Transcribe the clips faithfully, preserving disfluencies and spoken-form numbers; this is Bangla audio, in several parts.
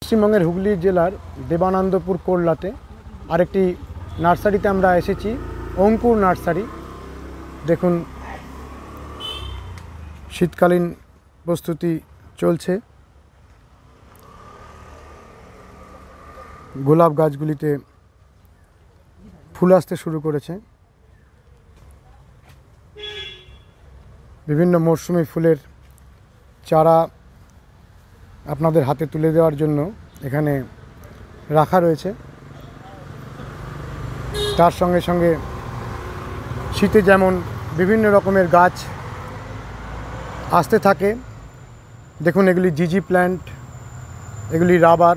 পশ্চিমবঙ্গের হুগলি জেলার দেবানন্দপুর কোল্লাতে আরেকটি নার্সারিতে আমরা এসেছি, অঙ্কুর নার্সারি। দেখুন শীতকালীন প্রস্তুতি চলছে। গোলাপ গাছগুলিতে ফুল আসতে শুরু করেছে। বিভিন্ন মরশুমি ফুলের চারা আপনাদের হাতে তুলে দেওয়ার জন্য এখানে রাখা রয়েছে। তার সঙ্গে সঙ্গে শীতে যেমন বিভিন্ন রকমের গাছ আসতে থাকে। দেখুন এগুলি জিজি প্ল্যান্ট, এগুলি রাবার,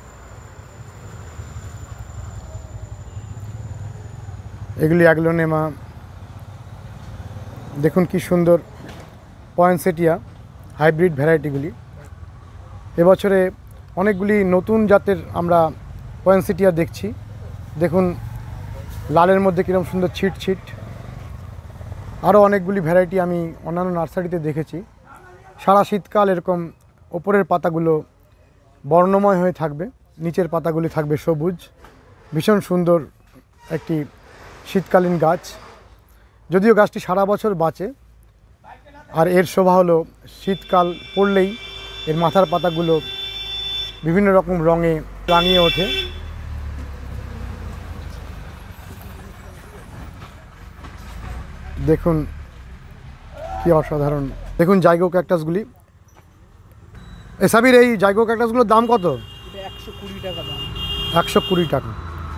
এগুলি অ্যাগ্লোনেমা। দেখুন কি সুন্দর পয়েন্সেটিয়া হাইব্রিড ভ্যারাইটিগুলি। এবছরে অনেকগুলি নতুন জাতের আমরা পয়েন্সেটিয়া দেখছি। দেখুন লালের মধ্যে কীরকম সুন্দর ছিট ছিট। আরও অনেকগুলি ভ্যারাইটি আমি অন্যান্য নার্সারিতে দেখেছি। সারা শীতকাল এরকম ওপরের পাতাগুলো বর্ণময় হয়ে থাকবে, নিচের পাতাগুলি থাকবে সবুজ। ভীষণ সুন্দর একটি শীতকালীন গাছ। যদিও গাছটি সারা বছর বাঁচে, আর এর শোভা হলো শীতকাল পড়লেই এর মাথার পাতাগুলো বিভিন্ন রকম রঙে রাঙিয়ে ওঠে। দেখুন কি অসাধারণ। দেখুন জাইগো ক্যাকটাসগুলি। এ সাবির, এই জাইগো ক্যাকটাসগুলোর দাম কত? একশো কুড়ি টাকা দাম। একশো কুড়ি টাকা।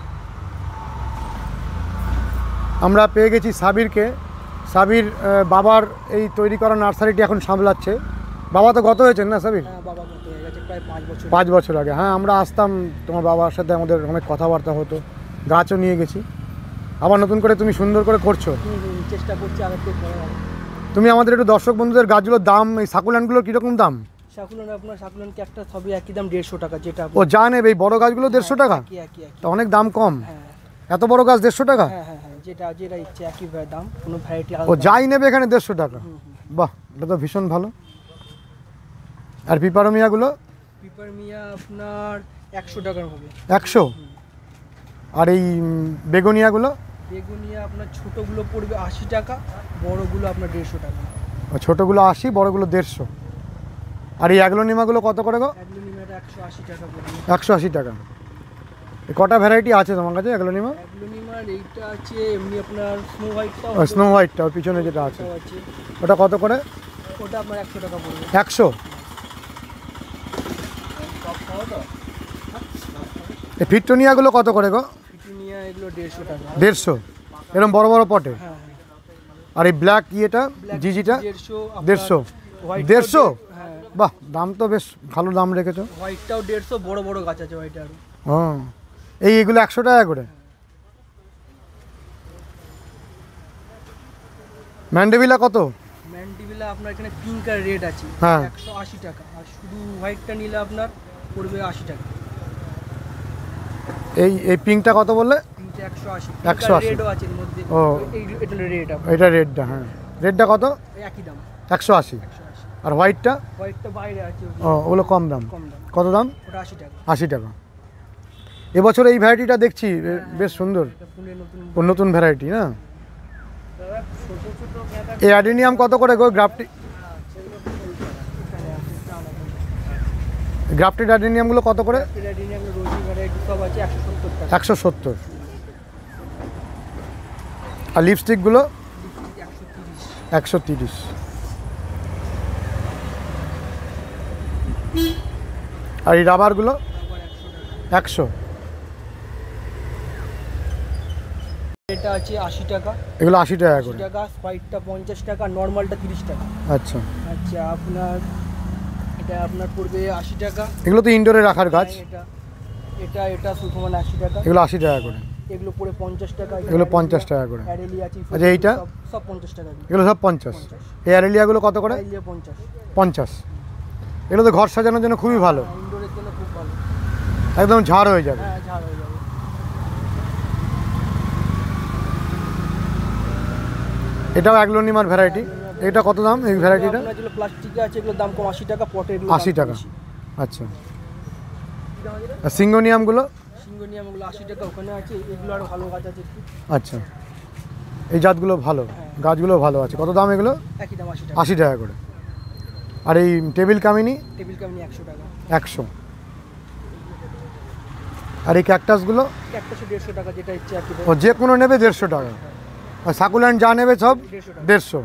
আমরা পেয়ে গেছি সাবিরকে। সাবির বাবার এই তৈরি করা নার্সারিটি এখন সামলাচ্ছে। বাবা তো গত হয়েছেন না সাবির? বাবা গত হয়ে গেছে প্রায় পাঁচ বছর পাঁচ বছর আগে। হ্যাঁ, আমরা আসতাম, তোমার বাবার সাথে আমাদের অনেক কথাবার্তা হতো, গাছও নিয়ে গেছি। আবার নতুন করে তুমি সুন্দর করে করছো। চেষ্টা করছি আগের থেকে করে। তুমি আমাদের একটু দর্শক বন্ধুদের গাছগুলোর দাম, এই সাকুল্যান্ডগুলোর কীরকম দাম? সাকুল্যান্ড আপনার সাকুল্যান্ড একটা সবই একই দাম, দেড়শো টাকা। যেটা ও যা নেবে এই বড় গাছগুলো দেড়শো টাকা? তা অনেক দাম কম। এত বড় গাছ দেড়শো টাকা? হ্যাঁ হ্যাঁ হ্যাঁ, যেটা যেটা ইচ্ছে একই দাম, কোনো ভ্যারাইটি ও যাই নেবে এখানে দেড়শো টাকা। বাহ, এটা তো ভীষণ ভালো। আর পিপারমিয়াগুলো? পিপারমিয়া আপনার একশো টাকার হবে। একশো? আর এই বেগুনিয়াগুলো? বেগুনিয়া আপনার ছোটোগুলো পড়বে আশি টাকা, বড়গুলো আপনার দেড়শো টাকা। ছোটোগুলো আশি, বড়গুলো দেড়শো। আর এই অ্যাগ্লোনিমাগুলো কত করে গো? অ্যাগ্লোনিমাটা একশো আশি টাকা পড়বে। একশো আশি টাকা। কটা ভ্যারাইটি আছে তোমার কাছে অ্যাগ্লোনিমা? অ্যাগ্লোনিমার এইটা আছে এমনি আপনার স্নো হোয়াইটটা। স্নো হোয়াইটটা ওর পিছনে যেটা আছে ওটা কত করে? ওটা আপনার একশো টাকা পড়বে। একশো? এই ফিট্টোনিয়াগুলো কত করে গো? ফিট্টোনিয়া এগুলো দেড়শো টাকা। দেড়শো? এরকম বড় বড় পটে? হ্যাঁ। আর এই ব্ল্যাক ইয়েটা জিজিটা? দেড়শো। দেড়শো? দেড়শো? বাহ, দাম তো বেশ ভালো দাম রেখেছো। হোয়াইটটাও দেড়শো, বড় বড় গাছ আছে হোয়াইট। আর হ্যাঁ, এই এগুলো একশো টাকা করে। ম্যান্ডেভিলা কত? ম্যান্ডেভিলা আপনার এখানে পিঙ্ক আর রেড আছে, হ্যাঁ, একশো আশি টাকা। আর শুধু হোয়াইটটা নিলে আপনার পড়বে আশি টাকা। এই এই পিঙ্কটা কত বললে? পিঙ্কটা একশো আশি। একশো আশি? রেডও আছে এর মধ্যে। ও, এটা রেড। এটা রেডটা? হ্যাঁ, রেডটা কত? একই দাম, একশো আশি। আর হোয়াইটটা? হোয়াইটটা বাইরে আছে। ও, ওগুলো কম দাম। কম দাম। কত দাম? ওটা আশি টাকা। আশি টাকা। এবছর এই ভ্যারাইটিটা দেখছি বেশ সুন্দর, নতুন ভ্যারাইটি না? এই অ্যাডেনিয়াম কত করে গো? গ্রাফটি গ্রাফটেড অ্যাডেনিয়ামগুলো কত করে? একশো সত্তর। আর লিপস্টিকগুলো? একশো তিরিশ। আর এই রাবারগুলো? একশো। এটা আছে আশি টাকা। এগুলো আশি টাকা করে? টাকা। হোয়াইটটা পঞ্চাশ টাকা, নর্মালটা তিরিশ টাকা। আচ্ছা আচ্ছা, আপনার এটা আপনার পড়বে আশি টাকা। এগুলো তো ইনডোরে রাখার গাছ। এটা এটা এটা শুধু মানে আশি টাকা। এগুলো আশি টাকা করে? এগুলো পড়ে পঞ্চাশ টাকা। এগুলো পঞ্চাশ টাকা করে? অ্যারেলিয়া আছে। আচ্ছা, এইটা? সব পঞ্চাশ টাকা। এগুলো সব পঞ্চাশ? এই অ্যারেলিয়াগুলো কত করে? পঞ্চাশ। পঞ্চাশ? এগুলো তো ঘর সাজানোর জন্য খুবই ভালো, ইনডোরের জন্য খুব ভালো, একদম ঝাড় হয়ে যাবে। হ্যাঁ, ঝাড় হয়ে যাবে। এটাও অ্যাগ্লোনিমার ভ্যারাইটি। এটা কত দাম এই ভ্যারাইটিটা? আপনার যেগুলো প্লাস্টিকে আছে এগুলোর দাম কম, আশি টাকা। পটে আশি টাকা? আচ্ছা। দাম আছে। আর সিঙ্গোনিয়ামগুলো? সিঙ্গোনিয়ামগুলো আশি টাকা ওখানে আছে, এগুলো আরও ভালো গাছ আছে একটু। আচ্ছা, এই জাতগুলো ভালো, গাছগুলো ভালো আছে। কত দাম এগুলো? একই দাম আশি টাকা। আশি টাকা করে। আর এই টেবিল কামিনী? টেবিল কামিনী একশো টাকা। একশো। আর এই ক্যাকটাসগুলো? ক্যাকটাসও দেড়শো টাকা, যেটা ইচ্ছে আর কি। ও, যে কোনো নেবে দেড়শো টাকা। আর সাকুল্যান্ড যা নেবে সব দেড়শো।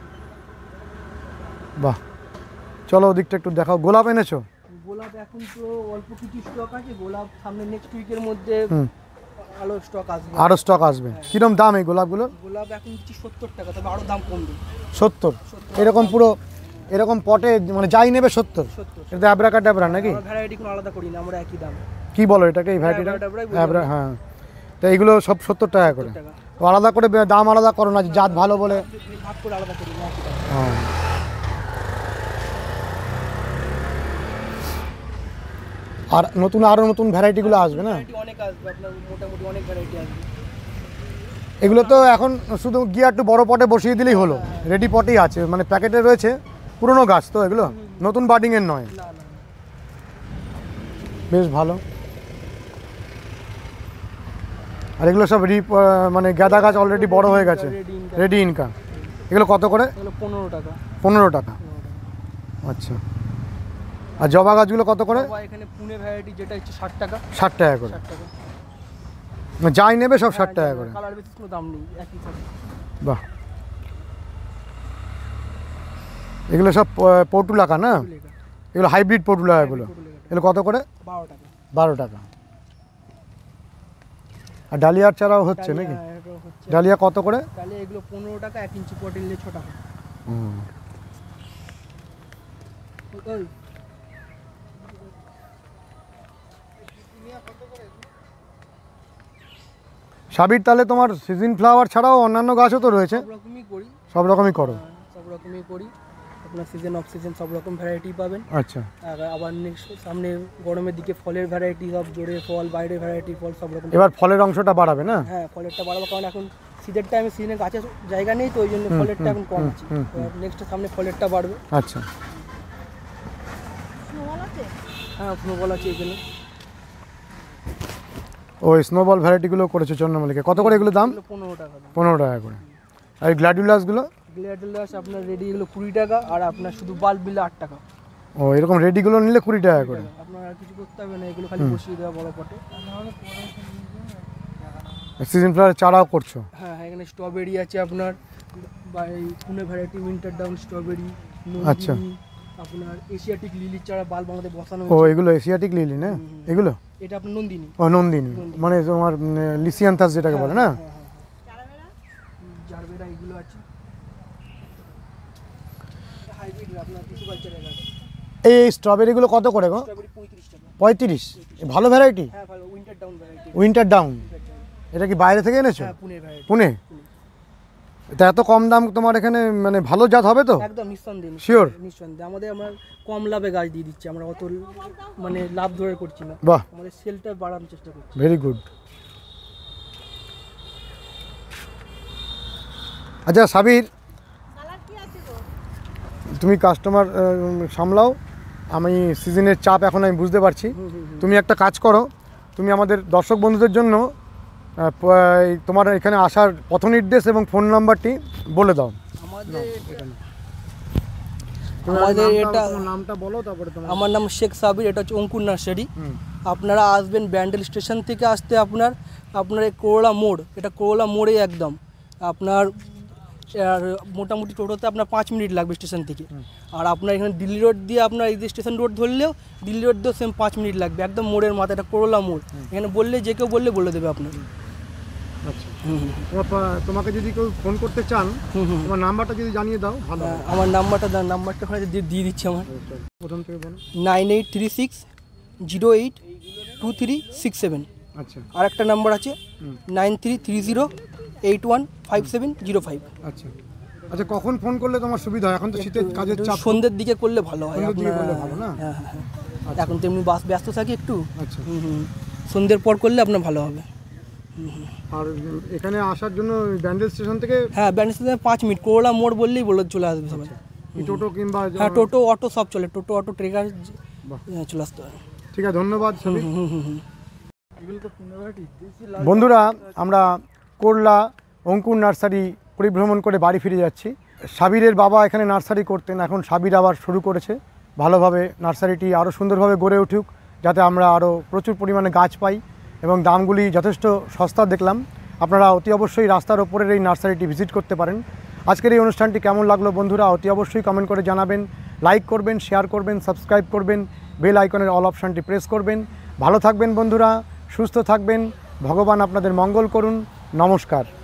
বাহ, চলো ওদিকটা একটু দেখাও। গোলাপ এনেছো? গোলাপ এখন তো অল্প কিছু স্টক আছে, গোলাপ সামনে নেক্সট উইকের মধ্যে আরও স্টক আসবে। আরও স্টক আসবে। কিরম দাম এই গোলাপগুলোর? গোলাপ এখন কিছু সত্তর টাকা, তবে আরও দাম কমবে। সত্তর? এরকম পুরো এরকম পটে মানে যাই নেবে সত্তর? সত্তর। এটা অ্যাব্রাকা ট্যাবরা নাকি? ভ্যারাইটি কোনো আলাদা করি না আমরা, একই দাম। কি বলো এটাকে, এই ভ্যারাইটিটা? অ্যাব্রাকাডাবরাই বলি অ্যাব্রা, হ্যাঁ। তো এইগুলো সব সত্তর টাকা করে। টাকা। তো আলাদা করে বে- দাম আলাদা করো না, জাত ভালো বলে? ভাগ করে আলাদা করি না, একই দাম। হ্যাঁ। আর নতুন আরও নতুন ভ্যারাইটিগুলো আসবে না? ভ্যারাইটি অনেক আসবে আপনার, মোটামুটি অনেক ভ্যারাইটি আসবে। এগুলো তো এখন শুধু গিয়ে একটু বড় পটে বসিয়ে দিলেই হলো, রেডি পটেই আছে, মানে প্যাকেটে রয়েছে। পুরনো গাছ তো এগুলো, নতুন বার্ডিংয়ের নয়। না না, বেশ ভালো। আর এগুলো সব রি মানে গাঁদা গাছ অলরেডি বড় হয়ে গেছে, রেডি ইনকাম। Ready Inca. এগুলো কত করে? এগুলো পনেরো টাকা। পনেরো টাকা। আচ্ছা। আর জবা গাছগুলো কত করে? জবা এখানে পুনে ভ্যারাইটি যেটা হচ্ছে ষাট টাকা। ষাট টাকা করে। ষাট টাকা। যাই নেবে সব ষাট টাকা করে। কালার বেশি কোনো দাম নেই, একই থাকে। বাহ, এগুলো সব প- পটুলাকা না? এগুলো হাইব্রিড পটুলাকা এগুলো। এগুলো কত করে? বারো টাকা। বারো টাকা। আর ডালিয়ার চারাও হচ্ছে নাকি? ডালিয়া এগুলো হচ্ছে। ডালিয়া কত করে? ডালিয়া এগুলো পনেরো টাকা, এক ইঞ্চি পট নিলে ছ টাকা। হুম। ওই সাবির, তাহলে তোমার সিজন ফ্লাওয়ার ছাড়াও অন্যান্য গাছও তো রয়েছে? সব রকমই করি। সব রকমই করো? হ্যাঁ, সব রকমই করি। আপনার সিজন অফ সিজন সব রকম ভ্যারাইটি পাবেন। আচ্ছা। আর আবার নেক্সট সামনে গরমের দিকে ফলের ভ্যারাইটি, সব জোরে ফল, বাইরে ভ্যারাইটি ফল, সব রকম। এবার ফলের অংশটা বাড়াবে না? হ্যাঁ, ফলেরটা বাড়াবো, কারণ এখন সিজের টাইমে সিজনে গাছের জায়গা নেই, তো ওই জন্য ফলেরটা এখন কম আছে। নেক্সট সামনে ফলেরটা বাড়বে। আচ্ছা। হ্যাঁ, স্নোবল আছে এখানে। ওই স্নোবল ভ্যারাইটিগুলো করেছো চন্দ্রমল্লিকে। কত করে এগুলো দাম? এগুলো পনেরো টাকা দাম। পনেরো টাকা করে। আর এই গ্ল্যাডিউলাসগুলো? গ্লেডিওলাস আপনার রেডি এগুলো কুড়ি টাকা, আর আপনার শুধু বাল্ব বিলে আট টাকা। ও, এরকম রেডিগুলো নিলে কুড়ি টাকা করে। আপনার আর কিছু করতে হবে না, এগুলো খালি বসিয়ে দেওয়া বড় পটে। সিজন ফ্লাওয়ার চারাও করছো? হ্যাঁ হ্যাঁ, এখানে স্ট্রবেরি আছে আপনার, বা এই Pune variety winter down strawberry, আচ্ছা। আপনার এশিয়াটিক লিলির চারা বাল্ব আমাদের বসানো ও, হয়েছে। এগুলো এশিয়াটিক লিলি না এগুলো? এটা আপনার নন্দিনী। ও, নন্দিনী, মানে তোমার লিসিয়ান্থাস যেটাকে বলে না? হ্যাঁ হ্যাঁ, জারবেরা এগুলো আছে। হাইব্রিড আপনার টিস্যু কালচারের গাছ। এই স্ট্রবেরিগুলো কত করে গো? স্ট্রবেরি পঁয়ত্রিশ টাকা। পঁয়ত্রিশ? ভালো ভ্যারাইটি? হ্যাঁ ভালো, winter down variety. Winter down. এটা কি বাইরে থেকে এনেছো? হ্যাঁ, পুনে ভ্যারাইটি। পুনে? এটা এত কম দাম তোমার এখানে, মানে ভালো জাত হবে তো? একদম নিঃসন্দেহে। Sure? নিঃসন্দেহে আমাদের, আমরা কম লাভে গাছ দিয়ে দিচ্ছি, আমরা অত মানে লাভ ধরে করছি না, বাহ, আমাদের সেলটা বাড়ানোর চেষ্টা করছি। Very good. আচ্ছা সাবির, তুমি কাস্টমার সামলাও, আমি সিজনের চাপ এখন আমি বুঝতে পারছি। তুমি একটা কাজ করো, তুমি আমাদের দর্শক বন্ধুদের জন্য আহ, প- এই তোমার এখানে আসার পথ নির্দেশ এবং ফোন নাম্বারটি বলে দাও। আমাদের এখানে আমাদের এটা, নামটা বলো, তারপরে তোমার। আমার নাম শেখ সাবির, এটা হচ্ছে অঙ্কুর নার্সারি। হুম। আপনারা আসবেন ব্যান্ডেল স্টেশন থেকে আসতে আপনার আপনার এই করোলা মোড়, এটা করোলা মোড়ে একদম আপনার, আর মোটামুটি টোটোতে আপনার পাঁচ মিনিট লাগবে স্টেশন থেকে। আর আপনার এখানে দিল্লি রোড দিয়ে আপনার এই যে স্টেশন রোড ধরলেও দিল্লি রোড দিয়েও সেম পাঁচ মিনিট লাগবে, একদম মোড়ের মাথা, এটা করোলা মোড়। এখানে বললে যে কেউ বললে বলে দেবে আপনার। আচ্ছা, তোমার পা- তোমাকে যদি কেউ ফোন করতে চান, হুম হুম। তোমার নাম্বারটা যদি জানিয়ে দাও ভালো হয়। আমার নাম্বারটা দাও, নাম্বারটা ওখানে দিয়ে দিয়ে দিচ্ছি আমার, প্রথম থেকে বলো। Nine eight three six zero eight two three six seven. আচ্ছা আর একটা নাম্বার আছে হুম। Nine three three zero eight one five seven zero five. আচ্ছা আচ্ছা, কখন ফোন করলে তোমার সুবিধা হয়? এখন তো শীতের কাজের চাপ। সন্ধ্যের দিকে করলে ভালো হয় সন্ধ্যের দিকে আপনার। করলে ভালো না? হ্যাঁ হ্যাঁ হ্যাঁ, এখন তো এমনি বাস ব্যস্ত থাকি একটু। আচ্ছা, হুম হুম, সন্ধ্যের পর করলে আপনার ভালো হবে। আর এখানে আসার জন্য ব্যান্ডেল স্টেশন থেকে হ্যাঁ, ব্যান্ডেল স্টেশনে পাঁচ মিনিট, করোলা মোড় বললেই বলে চলে আসবে সবাই। টোটো কিংবা হ্যাঁ, টোটো অটো সব চলে, টোটো অটো ট্রেকার বাহ। চলে আসতে হয়। ঠিক আছে, ধন্যবাদ সাবির। হুম হুম হুম বন্ধুরা, আমরা করলা অঙ্কুর নার্সারি পরিভ্রমণ করে বাড়ি ফিরে যাচ্ছি। সাবিরের বাবা এখানে নার্সারি করতেন, এখন সাবির আবার শুরু করেছে। ভালোভাবে নার্সারিটি আরও সুন্দরভাবে গড়ে উঠুক, যাতে আমরা আরও প্রচুর পরিমাণে গাছ পাই এবং দামগুলি যথেষ্ট সস্তা দেখলাম। আপনারা অতি অবশ্যই রাস্তার ওপরের এই নার্সারিটি ভিজিট করতে পারেন। আজকের এই অনুষ্ঠানটি কেমন লাগলো বন্ধুরা, অতি অবশ্যই কমেন্ট করে জানাবেন। লাইক করবেন, শেয়ার করবেন, সাবস্ক্রাইব করবেন, বেল আইকনের অল অপশানটি প্রেস করবেন। ভালো থাকবেন বন্ধুরা, সুস্থ থাকবেন, ভগবান আপনাদের মঙ্গল করুন। নমস্কার।